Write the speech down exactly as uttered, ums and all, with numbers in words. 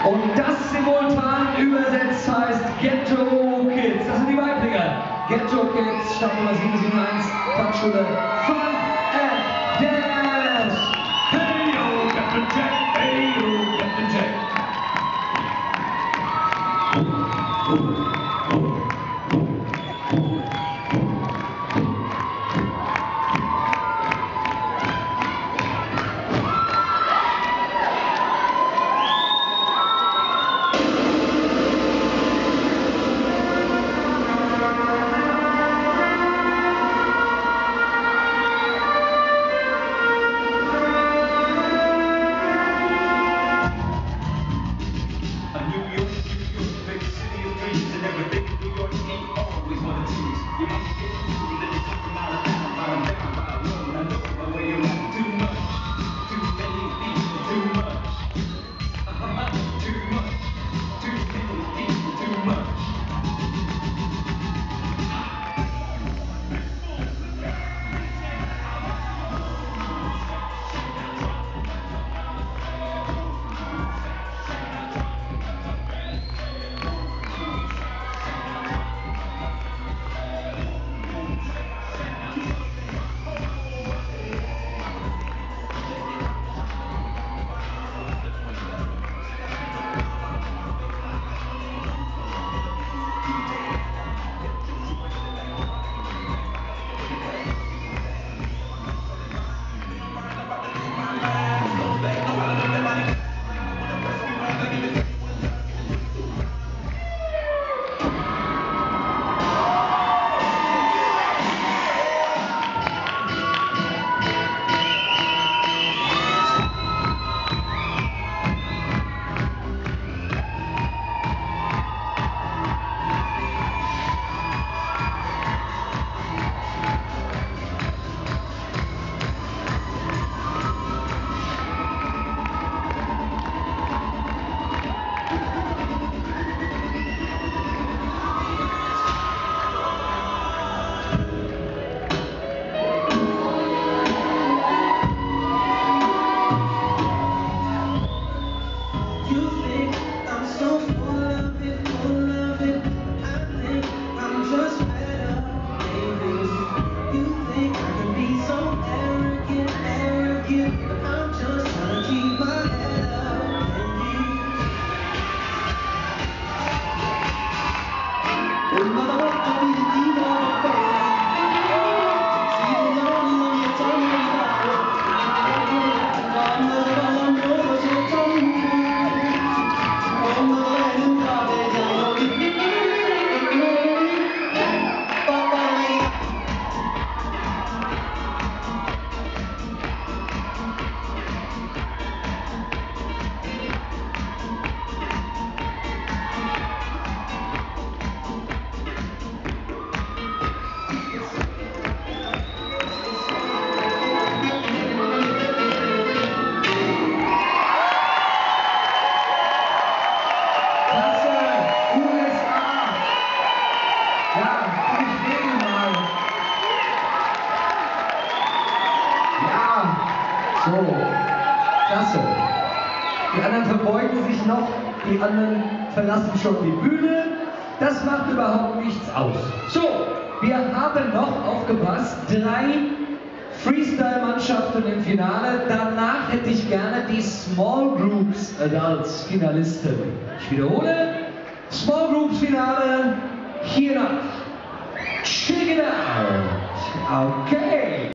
Und das simultan übersetzt heißt Ghetto Kids. Das sind die Weiblinger. Ghetto Kids, Startnummer sieben sieben eins, Tanzschule Fun and Dance. Hey yo, Captain Jack, hey yo, Captain Jack. Oh, oh, oh. So, klasse. Die anderen verbeugen sich noch, die anderen verlassen schon die Bühne. Das macht überhaupt nichts aus. So, wir haben noch, aufgepasst, drei Freestyle-Mannschaften im Finale. Danach hätte ich gerne die Small Groups als Finalisten. Ich wiederhole, Small Groups Finale, hiernach. Check it out. Okay.